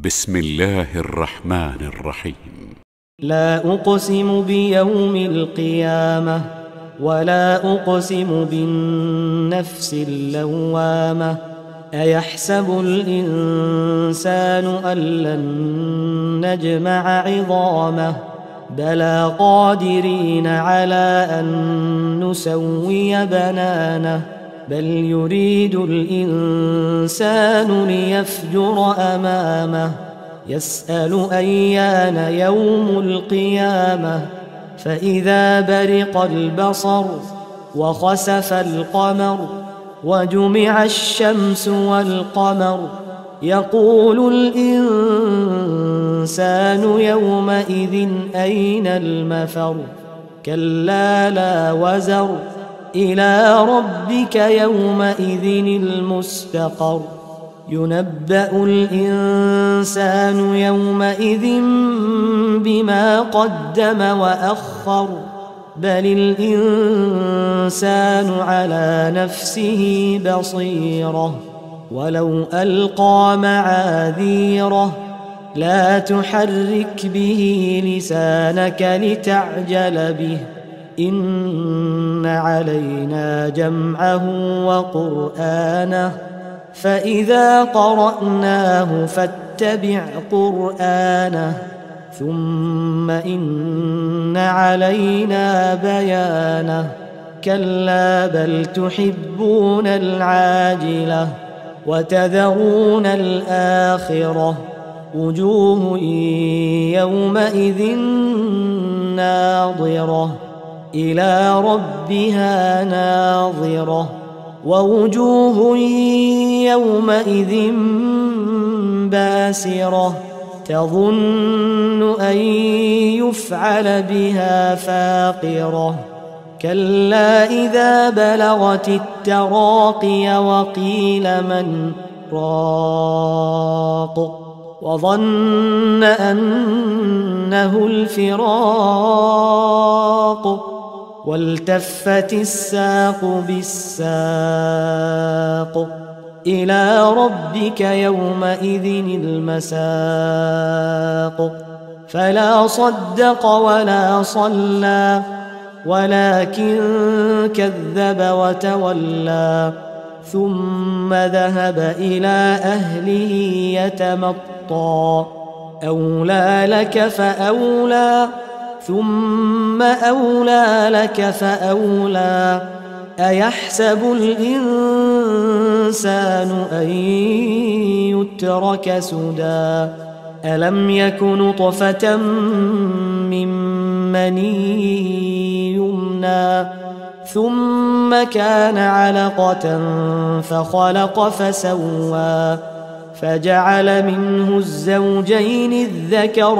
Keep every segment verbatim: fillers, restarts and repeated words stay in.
بسم الله الرحمن الرحيم. لا أقسم بيوم القيامة ولا أقسم بالنفس اللوامة. أيحسب الإنسان أن لن نجمع عظامه بلى قادرين على أن نسوي بنانه بل يريد الإنسان ليفجر أمامه يسأل أيان يوم القيامة فإذا برق البصر وخسف القمر وجمع الشمس والقمر يقول الإنسان يومئذ أين المفر كلا لا وزر إلى ربك يومئذ المستقر ينبأ الإنسان يومئذ بما قدم وأخر بل الإنسان على نفسه بصيرة ولو ألقى معاذيره لا تحرك به لسانك لتعجل به إن علينا جمعه وقرآنه فإذا قرأناه فاتبع قرآنه ثم إن علينا بيانه كلا بل تحبون العاجلة وتذرون الآخرة وجوه يومئذ ناظرة إلى ربها ناظرة ووجوه يومئذ باسرة تظن أن يفعل بها فاقرة كلا إذا بلغت التراقي وقيل من راق وظن أنه الفراق والتفت الساق بالساق إلى ربك يومئذ المساق فلا صدق ولا صلى ولكن كذب وتولى ثم ذهب إلى أهله يتمطى أولى لك فأولى ثم أولى لك فأولى أيحسب الإنسان أن يترك سدى ألم يك نطفة من مني يمنى ثم كان علقة فخلق فسوى فجعل منه الزوجين الذكر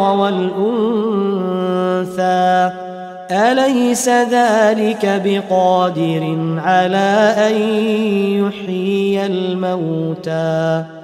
والأنثى أليس ذلك بقادر على أن يحيي الموتى